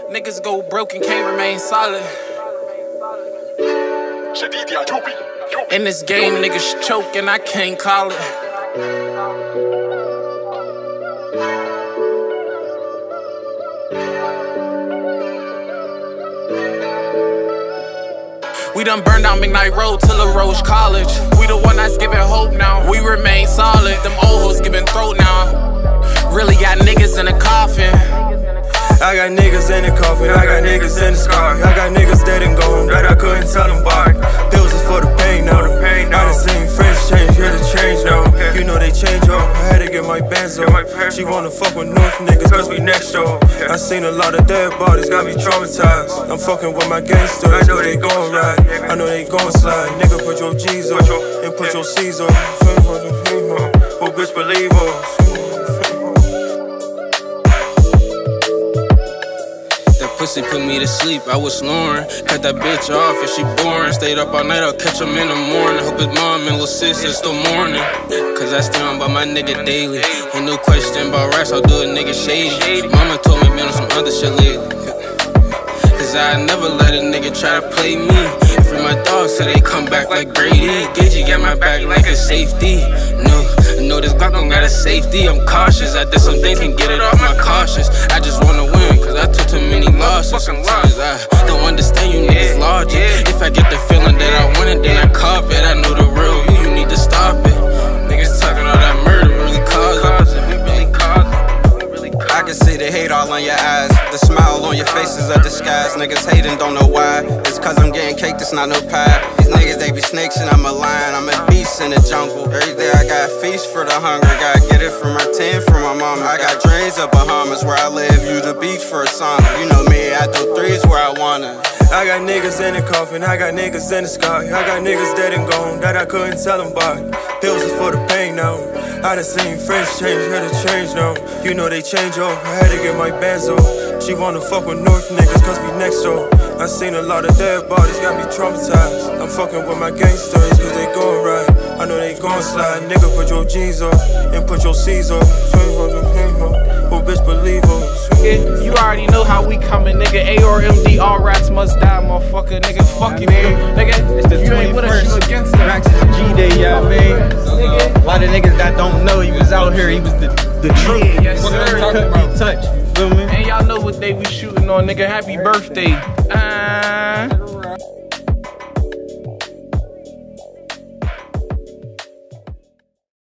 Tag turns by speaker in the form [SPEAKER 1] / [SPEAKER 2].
[SPEAKER 1] Niggas go broke and can't remain solid. In this game, niggas choke and I can't call it. We done burned down McKnight Road to LaRoche College. We the one that's giving hope now. We remain solid. Them old hoes giving throat now. Really got niggas in a coffin.
[SPEAKER 2] I got niggas in the coffin, I got niggas in the scar. I got niggas dead and gone that I couldn't tell them about. Pills is for the pain now. I done seen friends change, here to change now. You know they change up, I had to get my bands up. She wanna fuck with North niggas cause we next door. I seen a lot of dead bodies, got me traumatized. I'm fucking with my gangsters, I know they gon' ride, I know they gon' slide. Nigga put your G's up, and put your C's up. Oh bitch believe us.
[SPEAKER 3] Pussy put me to sleep, I was snoring. Cut that bitch off if she boring. Stayed up all night, I'll catch him in the morning. Hope his mom and little sis is still mourning. Cause I stand by my nigga daily. Ain't no question about rats, I'll do a nigga shady. Mama told me been on some other shit lately. Cause I never let a nigga try to play me. Free my dogs so they come back like Brady. Gagey got my back like a safety. No, this Glock don't got a safety. I'm cautious, I did some things, can't get it off my cautious. I just wanna win, cause I took too many losses. Sometimes I don't understand you niggas' logic. If I get the feeling that I want it, then I cop it. I know the real you need to stop it. Niggas talking all that murder really cause it.
[SPEAKER 4] I can see the hate all on your eyes. The smile on your faces a disguise. Niggas hating, don't know why. It's cause I'm getting cake, it's not no pie. These niggas, they be snakes and I'm a lion. I'm a beast in the jungle. Every day I got feast for the hunger. Gotta get it from my team, from my mama. I got dreams of Bahamas where I live. You the beach for a summer. You know me, I do threes where I wanna.
[SPEAKER 2] I got niggas in the coffin, I got niggas in the sky. I got niggas dead and gone that I couldn't tell them about. Pills is for the pain now. I done seen friends change, here to change now. You know they change up, I had to get my bands up. She wanna fuck with North niggas cause we next door. I seen a lot of dead bodies, got me traumatized. I'm fucking with my gangsters cause they gon' ride, I know they gon' slide. Nigga put your G's up, and put your C's up. Oh bitch believe us.
[SPEAKER 1] Yeah, you already know how we coming, nigga. ARMD, all rats must die, motherfucker. Nigga, fuck you, nigga.
[SPEAKER 5] It's the
[SPEAKER 1] you ain't with us, you against us.
[SPEAKER 5] Rax is G-Day, y'all, man. A lot of niggas that don't know, he was out here, he was the truth.
[SPEAKER 1] Yes, sir.
[SPEAKER 5] Couldn't be touched, you feel me?
[SPEAKER 1] And y'all know what day we shooting on, nigga. Happy birthday.